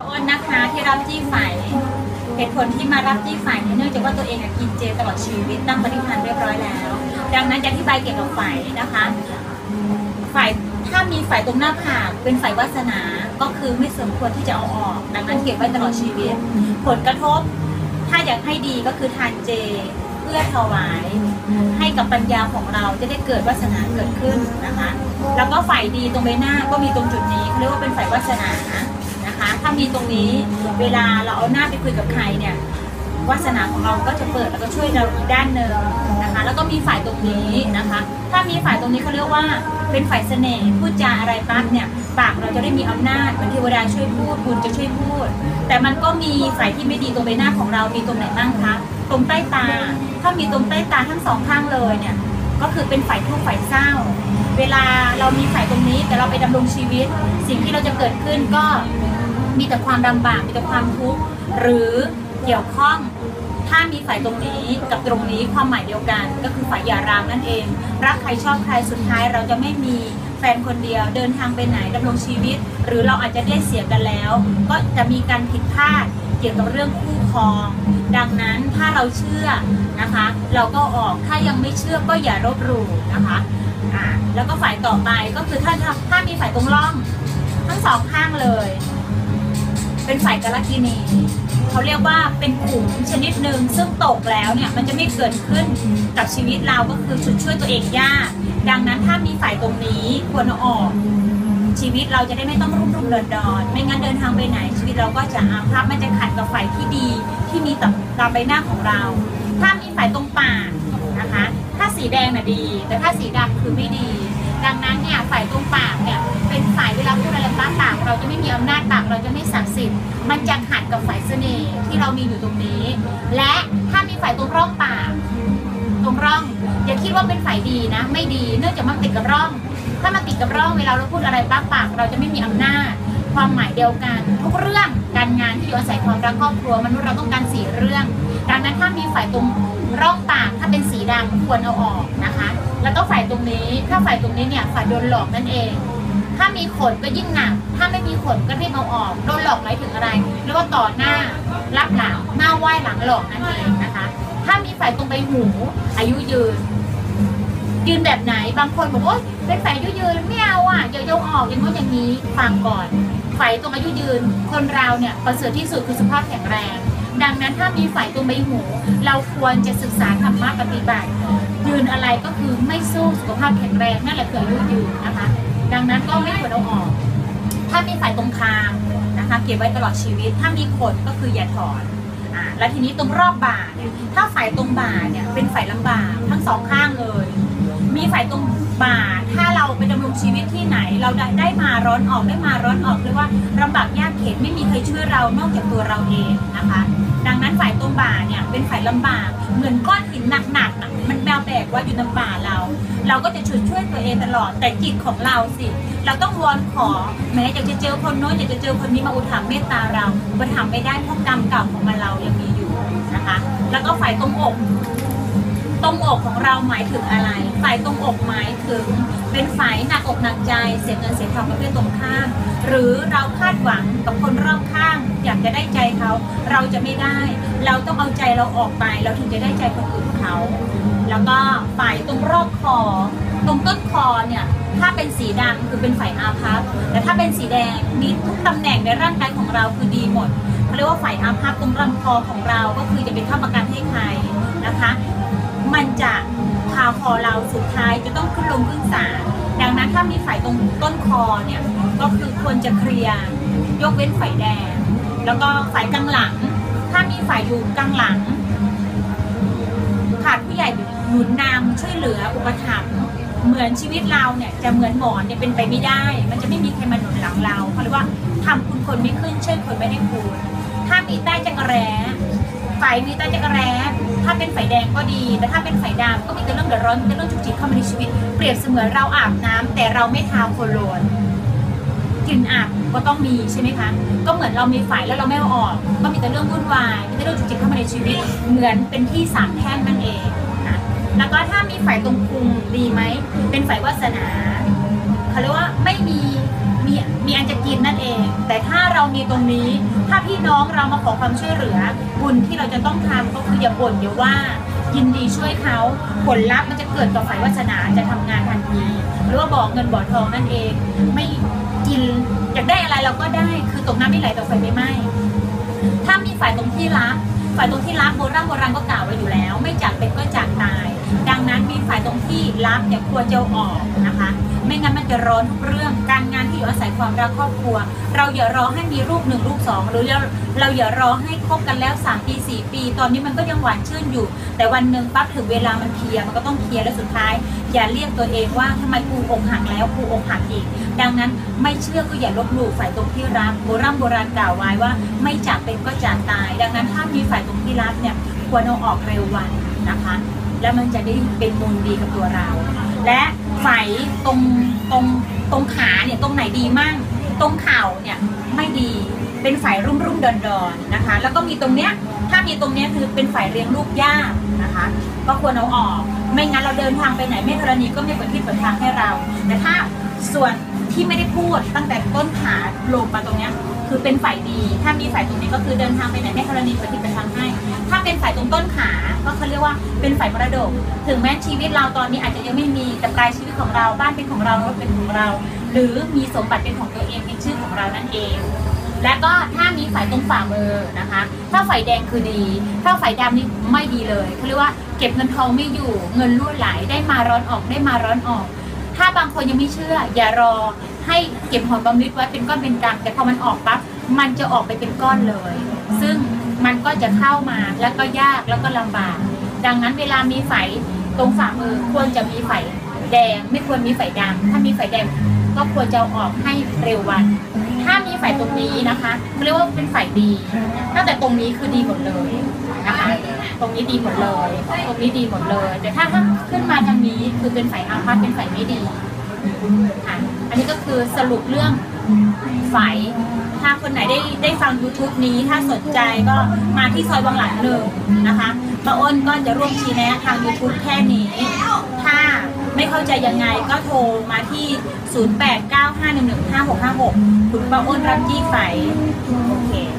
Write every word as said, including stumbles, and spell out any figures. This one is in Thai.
อ้นนะคะที่รับจี้ไฝเหตุผลที่มารับจี้ไฝเนื่องจากว่าตัวเองกินเจตลอดชีวิตตั้งปณิธานเรียบร้อยแล้วดังนั้นจะอธิบายเกี่ยวกับไฝนะคะไฝถ้ามีไฝตรงหน้าผากเป็นไฝวาสนาก็คือไม่สมควรที่จะเอาออกดังนั้นเก็บไว้ตลอดชีวิตผลกระทบถ้าอยากให้ดีก็คือทานเจเพื่อถวายให้กับปัญญาของเราจะได้เกิดวาสนาเกิดขึ้นนะคะแล้วก็ไฝดีตรงใบหน้าก็มีตรงจุดนี้เขาเรียกว่าเป็นไฝวาสนานะคะถ้ามีตรงนี้เวลาเราเอาหน้าไปคุยกับใครเนี่ยวาสนาของเราก็จะเปิดแล้วก็ช่วยเราอีกด้านหนึ่งนะคะแล้วก็มีฝ่ายตรงนี้นะคะถ้ามีฝ่ายตรงนี้เขาเรียกว่าเป็นฝ่ายเสน่ห์พูดจาอะไรปั๊บเนี่ยปากเราจะได้มีอำนาจเหมือนเทวดาช่วยพูดบุญจะช่วยพูดแต่มันก็มีฝ่ายที่ไม่ดีตรงใบหน้าของเรามีตรงไหนบ้างคะตรงใต้ตาถ้ามีตรงใต้ตาทั้งสองข้างเลยเนี่ยก็คือเป็นฝ่ายทุกข์ฝ่ายเศร้าเวลาเรามีฝ่ายตรงนี้แต่เราไปดำรงชีวิตสิ่งที่เราจะเกิดขึ้นก็มีแต่ความลำบากมีแต่ความทุกข์หรือเกี่ยวข้องถ้ามีฝ่ายตรงนี้กับตรงนี้ความหมายเดียวกันก็คือฝ่ายหย่าร้างนั่นเองรักใครชอบใครสุดท้ายเราจะไม่มีแฟนคนเดียวเดินทางไปไหนดำรงชีวิตหรือเราอาจจะได้เสียกันแล้วก็จะมีการผิดพลาดเกี่ยวกับเรื่องคู่ครองดังนั้นถ้าเราเชื่อนะคะเราก็ออกถ้ายังไม่เชื่อก็อย่าลบหลู่นะคะอ่าแล้วก็ฝ่ายต่อไปก็คือถ้าถ้ามีฝ่ายตรงร่องทั้งสองข้างเลยเป็นฝ่ายกาลกินีเขาเรียกว่าเป็นขุมชนิดหนึ่งซึ่งตกแล้วเนี่ยมันจะไม่เกิดขึ้นกับชีวิตเราก็คือชุดช่วยตัวเองยากดังนั้นถ้ามีฝ่ายตรงนี้ควรเอาออกชีวิตเราจะได้ไม่ต้องรุ่มรุ่มเดินดอนไม่งั้นเดินทางไปไหนชีวิตเราก็จะอาภัพมันจะขัดกับฝ่ายที่ดีที่มีต่อตามใบหน้าของเราถ้ามีฝ่ายตรงปากนะคะถ้าสีแดงน่ะดีแต่ถ้าสีดำคือไม่ดีดังนั้นเนี่ยฝ่ายตรงปากเนี่ยเป็นฝ่ายเวลาพูดอะไรบ้างปากเราจะไม่มีอำนาจปากเราจะไม่ศักดิ์สิทธิ์มันจะขัดกับฝ่ายเสน่ห์ที่เรามีอยู่ตรงนี้และถ้ามีฝ่ายตรงร่องปากตรงร่องอย่าคิดว่าเป็นฝ่ายดีนะไม่ดีเนื่องจากมันติดกับร่องถ้ามันติดกับร่องเวลาเราพูดอะไรบ้างปากเราจะไม่มีอำนาจความหมายเดียวกันทุกเรื่องการงานที่อยู่อาศัยความรักครอบครัวมนุษย์เราต้องการสี่เรื่องดังนั้นถ้ามีฝ่ายตรงร่องปากถ้าเป็นสีดำควรเอาออกนะคะแล้วก็ฝ่ายตรงนี้ถ้าฝ่ายตรงนี้เนี่ยฝ่ายโดนหลอกนั่นเองถ้ามีขนก็ยิ่งหนักถ้าไม่มีขนก็รีบเอาออกโดนหลอกหมายถึงอะไรเรียกว่าต่อหน้ารับหลังหน้าไหว้หลังหลอกนั่นเองนะคะถ้ามีฝ่ายตรงใบหูอายุยืนยืนแบบไหนบางคนบอกว่าเป็นฝ่ายอายุยืนไม่เอาอ่ะอย่าโยกออกอย่างนู้นอย่างนี้ฟังก่อนฝ่ายตรงอายุยืนคนเราเนี่ยประเสริฐที่สุดคือสุขภาพแข็งแรงดังนั้นถ้ามีฝ่ายตรงใบหูเราควรจะศึกษาธรรมะปฏิบัติยืนอะไรก็คือไม่สู้สุขภาพแข็งแรงนั่นแหละคืออายุยืนนะคะดังนั้นก็ไม่ควรเอาออกถ้ามีฝ่ายตรงคางนะคะเก็บไว้ตลอดชีวิตถ้ามีขนก็คืออย่าถอนอ่าแล้วทีนี้ตรงรอบบ่าเนี่ยถ้าฝ่ายตรงบ่าเนี่ยเป็นฝ่ายลำบากทั้งสองข้างเลยมีฝ่ายตรงบ่าถ้าเราไปดำรงชีวิตที่ไหนเราได้ได้มาร้อนออกได้มาร้อนออกเรียกว่าลำบากยากเข็ญไม่มีใครช่วยเรานอกจากตัวเราเองนะคะดังนั้นฝ่ายตรงบ่าเนี่ยเป็นฝ่ายลำบากเหมือนก้อนหินหนักๆมันแบกแบกว่าอยู่ในบ่าเราเราก็จะช่วยช่วยตัวเองตลอดแต่จิตของเราสิเราต้องวอนขอแม้อยากจะเจอคนโน้นอยากจะเจอคนนี้มาอุทิศเมตตาเราอุทิศไม่ได้เพราะกรรมเก่าของมันเรายังมีอยู่นะคะแล้วก็ฝ่ายตรงอกตรงอกของเราหมายถึงอะไรฝ่ายตรงอกหมายถึงเป็นฝ่ายหนักอกหนักใจเสียเงินเสียทองประเภทตรงข้ามหรือเราคาดหวังกับคนรอบข้างอยากจะได้ใจเขาเราจะไม่ได้เราต้องเอาใจเราออกไปเราถึงจะได้ใจคนอื่นเขาแล้วก็ฝ่ายตรงรอบคอตรงต้นคอเนี่ยถ้าเป็นสีดำคือเป็นฝ่ายอาภัพแต่ถ้าเป็นสีแดงมีทุกตำแหน่งในร่างกายของเราคือดีหมดเขาเรียกว่าฝ่ายอาภัพตรงลำคอของเราก็คือจะเป็นค้ำประกันให้ใครนะคะมันจะพาคอเราสุดท้ายจะต้องขึ้นลงขึ้นศาลดังนั้นถ้ามีฝ่ายตรงต้นคอเนี่ยก็คือควรจะเคลียร์ยกเว้นฝ่ายแดงแล้วก็ฝ่ายกลางหลังถ้ามีฝ่ายอยู่กลางหลังขาดผู้ใหญ่หนุนนำช่วยเหลืออุปถัมภ์เหมือนชีวิตเราเนี่ยจะเหมือนหมอนเนี่ยเป็นไปไม่ได้มันจะไม่มีใครมาหนุนหลังเราเขาเรียกว่าทำคุณคนไม่ขึ้นช่วยคนไม่ได้คุณถ้ามีใต้จักรแร้ฝ่ายมีใต้จักรแร้ถ้าเป็นฝ่ายแดงก็ดีแต่ถ้าเป็นฝ่ายดำก็มีแต่เรื่องเดือดร้อนมีแต่เรื่องจุกจิกเข้ามาในชีวิตเปรียบเสมือนเราอาบน้ำแต่เราไม่ทาโคโลนกลิ่นอับก็ต้องมีใช่ไหมคะก็เหมือนเรามีฝ่ายแล้วเราไม่เอาออกก็มีแต่เรื่องวุ่นวายมีแต่เรื่องจุกจิกเข้ามาในชีวิตเหมือนเป็นที่สามแพร่งนั่นเองนะแล้วก็ถ้ามีฝ่ายตรงพุงดีไหมเป็นฝ่ายวาสนาเขาเรียกว่าไม่มีมีมีอันจะกินนั่นเอง แต่ถ้าเรามีตรงนี้ถ้าพี่น้องเรามาขอความช่วยเหลือบุญที่เราจะต้องทำก็คืออย่าบ่นอย่าว่ายินดีช่วยเขาผลลัพธ์มันจะเกิดกับฝ่ายวาสนาจะทำงานทันทีหรือว่าบอกเงินบ่อทองนั่นเองไม่กินอยากได้อะไรเราก็ได้คือตกน้ำไม่ไหลตกไฟไม่ไหม้ถ้ามีฝ่ายตรงที่รักฝ่ายตรงที่รักโบราณโบราณก็กล่าวไว้อยู่แล้วไม่จากเป็นก็จากตายดังนั้นมีฝ่ายตรงที่รักเนี่ยควรจะออกนะคะไม่งั้นมันจะร้อนทุกเรื่องการงานที่อยู่อาศัยความรักครอบครัวเราอย่ารอให้มีลูกหนึ่งลูกสองหรือเราเราอย่ารอให้คบกันแล้วสามปีสี่ปีตอนนี้มันก็ยังหวานชื่นอยู่แต่วันหนึ่งปั๊บถึงเวลามันเคลียร์มันก็ต้องเคลียร์แล้วสุดท้ายอย่าเรียกตัวเองว่าทำไมกูอกหักแล้วกูอกหักอีกดังนั้นไม่เชื่อก็อย่าลบหลู่ฝ่ายตรงที่รักโบราณโบราณกล่าวไว้ว่าไม่จากเป็นก็จากตายดังนั้นถ้ามีฝ่ายตรงที่รักเนี่ยควรเอาออกเร็ววันนะคะแล้วมันจะได้เป็นมูลดีกับตัวเราและไฝตรงตรงตรงขาเนี่ยตรงไหนดีมั่งตรงเข่าเนี่ยไม่ดีเป็นไฝรุ่มรุ่มดอนดอนนะคะแล้วก็มีตรงเนี้ยถ้ามีตรงเนี้ยคือเป็นไฝเรียงลูกยากนะคะก็ควรเอาออกไม่งั้นเราเดินทางไปไหนแม่ธรณีก็ไม่เปิดที่เปิดทางให้เราแต่ถ้าส่วนที่ไม่ได้พูดตั้งแต่ต้นขาลงมาตรงเนี้ยคือเป็นฝ่ายดีถ้ามีฝ่ายตรงนี้ก็คือเดินทางไปไหนแม่ธรณีเปิดที่เปิดทางให้ถ้าเป็นฝ่ายตรงต้นขาก็เขาเรียกว่าเป็นฝ่ายมรดกถึงแม้ชีวิตเราตอนนี้อาจจะยังไม่มีแต่ปลายชีวิตของเราบ้านเป็นของเรารถเป็นของเราหรือมีสมบัติเป็นของตัวเองเป็นชื่อของเรานั่นเองและก็ถ้ามีฝ่ายตรงฝ่ามือนะคะถ้าฝ่ายแดงคือดีถ้าฝ่ายดำนี่ไม่ดีเลยเขาเรียกว่าเก็บเงินทองไม่อยู่เงินรั่วไหลได้มาร้อนออกได้มาร้อนออกถ้าบางคนยังไม่เชื่ออย่ารอให้เก็บหอมรอมริบไว้เป็นก้อนเป็นกำแต่พอมันออกปั๊บมันจะออกไปเป็นก้อนเลยซึ่งมันก็จะเข้ามาแล้วก็ยากแล้วก็ลำบากดังนั้นเวลามีไฝตรงฝ่ามือควรจะมีไฝแดงไม่ควรมีไฝดำถ้ามีไฝแดงก็ควรจะออกให้เร็ววันถ้ามีไฝตรงนี้นะคะเรียกว่าเป็นไฝดีตั้งแต่ตรงนี้คือดีหมดเลยนะคะตรงนี้ดีหมดเลยตรงนี้ดีหมดเลยแต่ถ้าถ้าขึ้นมาทางนี้คือเป็นไฝอาภัพเป็นไฝไม่ดีค่ะอันนี้ก็คือสรุปเรื่องไฝถ้าคนไหนได้ได้ฟัง YouTube นี้ถ้าสนใจก็มาที่ซอยบางหลังหนึ่งนะคะป้าอ้นก็จะร่วมชี้แนะทาง YouTube แค่นี้ถ้าไม่เข้าใจยังไงก็โทรมาที่ ศูนย์ แปด เก้า ห้า หนึ่ง หนึ่ง ห้า หก ห้า หก คุณป้าอ้นรับจี้ไฝโอเค